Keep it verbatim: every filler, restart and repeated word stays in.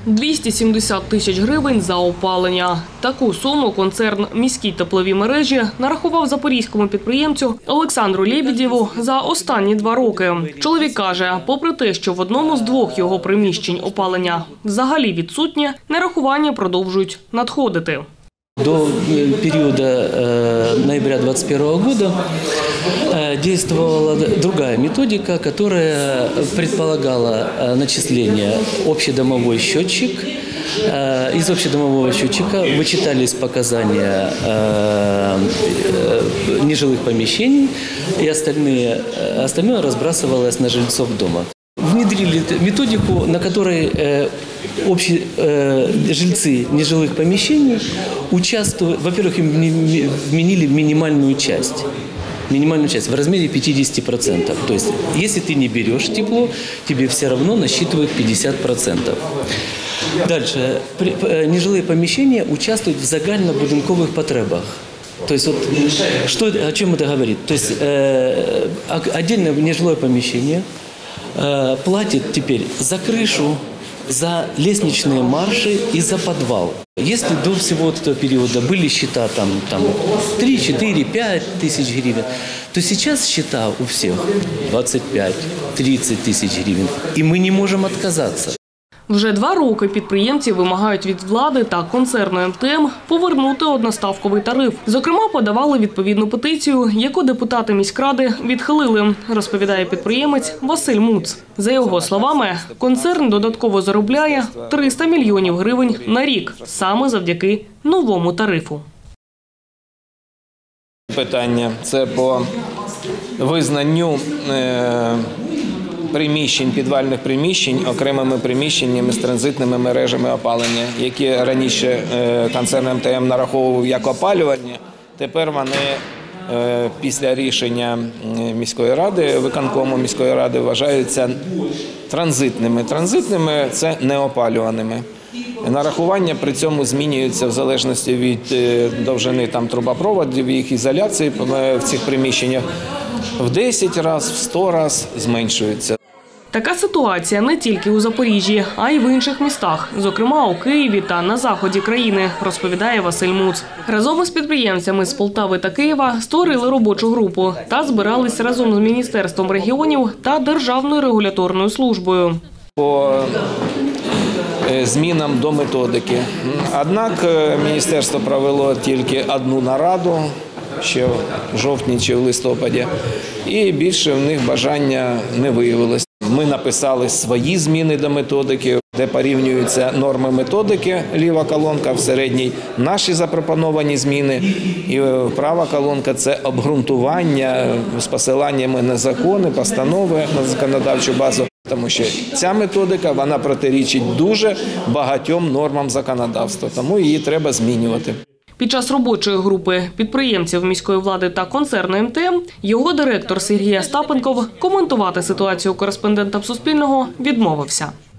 двісті сімдесят тисяч гривень за опалення. Таку суму концерн «Міські теплові мережі» нарахував запорізькому підприємцю Олександру Лєбєдєву за останні два роки. Чоловік каже, попри те, що в одному з двох його приміщень опалення взагалі відсутнє, нарахування продовжують надходити. До периода э, ноября двадцать первого года э, действовала другая методика, которая предполагала э, начисление общедомовой счетчик. Э, из общедомового счетчика вычитались показания э, э, нежилых помещений, и остальные, остальное разбрасывалось на жильцов дома. Внедрили методику, на которой э, общие э, жильцы нежилых помещений участвуют. Во-первых, им вменили минимальную часть, минимальную часть в размере пятидесяти процентов. То есть, если ты не берешь тепло, тебе все равно насчитывают пятьдесят процентов. Дальше, нежилые помещения участвуют в загальнобудинковых потребах. То есть, вот, что, о чем это говорит? То есть, э, отдельное нежилое помещение э, платит теперь за крышу, за лестничные марши и за подвал. Если до всего этого периода были счета там, там три, четыре, пять тысяч гривен, то сейчас счета у всех двадцать пять, тридцать тысяч гривен. И мы не можем отказаться. Вже два роки підприємці вимагають від влади та концерну ем те ем повернути одноставковий тариф. Зокрема, подавали відповідну петицію, яку депутати міськради відхилили, розповідає підприємець Василь Муц. За його словами, концерн додатково заробляє триста мільйонів гривень на рік, саме завдяки новому тарифу. Питання – це по визнанню е приміщень, підвальних приміщень окремими приміщеннями з транзитними мережами опалення, які раніше концерн ем те ем нараховував як опалювальні, тепер вони після рішення міської ради, виконкому міської ради вважаються транзитними. Транзитними – це неопалюваними. Нарахування при цьому змінюються в залежності від довжини там, трубопроводів, їх ізоляції в цих приміщеннях в десять разів, в сто разів зменшуються. Така ситуація не тільки у Запоріжжі, а й в інших містах, зокрема у Києві та на заході країни, розповідає Василь Муц. Разом із підприємцями з Полтави та Києва створили робочу групу та збирались разом з Міністерством регіонів та Державною регуляторною службою. По змінам до методики. Однак міністерство провело тільки одну нараду, ще в жовтні чи в листопаді, і більше в них бажання не виявилось. Ми написали свої зміни до методики, де порівнюються норми методики, ліва колонка, в середній наші запропоновані зміни, і права колонка – це обґрунтування з посиланнями на закони, постанови, на законодавчу базу. Тому що ця методика, вона протирічить дуже багатьом нормам законодавства, тому її треба змінювати. Під час робочої групи підприємців міської влади та концерну ем те ем його директор Сергій Остапенков коментувати ситуацію кореспондентам Суспільного відмовився.